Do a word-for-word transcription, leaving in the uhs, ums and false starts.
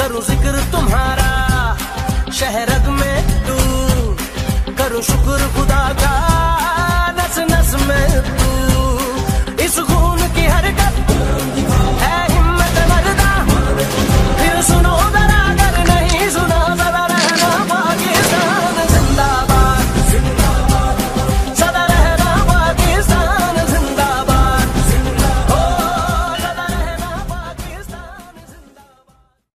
करूं जिक्र तुम्हारा शहरग में तू, करूं शुक्र खुदा का।